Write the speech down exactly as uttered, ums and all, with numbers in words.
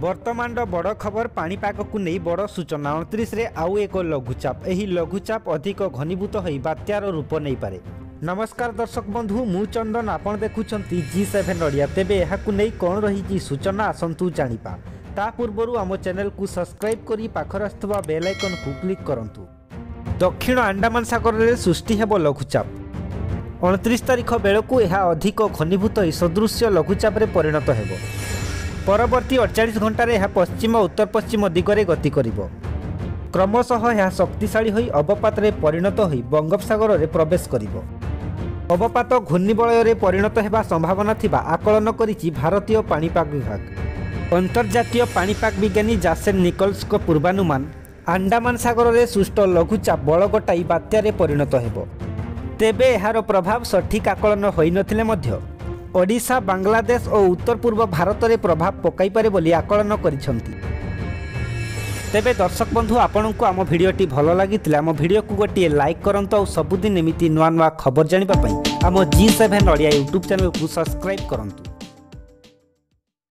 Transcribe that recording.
वर्तमान बड़ खबर पाणीपाग को नहीं बड़ सूचना उनतीस रे आउ एक लघुचाप एही लघुचाप अधिक घनीभूत हो बात्यार रूप नहीं पारे। नमस्कार दर्शक बंधु मु चंदन आपण देखुछंती जी सेवन ओडिया। तेबे एहाकु नहीं कौन रही सूचना आसंतु जानिपा ता पूर्वरु आम चैनल को सब्सक्राइब करी पाखर आस्थुवा बेल आइकन को क्लिक करंतु। दक्षिण अंडमान सागर में सृष्टि हेबो लघुचाप। उनतीस तारिख बेलू यह अधिक घनीभूत सदृश्य लघुचाप रे परिणत हेबो। परवर्ती अड़तालीस घंटे यह पश्चिम उत्तर पश्चिम दिगरे गति करिबो। क्रमशः यह शक्तिशाली होई अवपात रे परिणत होई बंगोपसागर रे प्रवेश करिबो। अवपात घूर्णिबलय रे परिणत हेबा संभावना थिबा आकलन करिछि भारतीय पाणीपाग विभाग। अंतर्जातीय पाणीपाग विज्ञानी जासेन निकोल्स को पूर्वानुमान अंडमान सागर रे सृष्ट लघुचाप बल गटाई बात्यारे परिणत हेबो। तेबे एहार प्रभाव सठिक आकलन होई नथिले मध्य ओडिशा बांग्लादेश और उत्तर पूर्व भारत में प्रभाव पकाई पारे बोली आकलन करिसेंती। तेबे दर्शक बंधु आपण को आम भिडियोटी भल लगी आम भिडियो को गोटे लाइक करंतु और सबुदिन एमिति नुआ नुआ खबर जानिबा पई आम G seven Odia YouTube channel को सब्सक्राइब करंतु।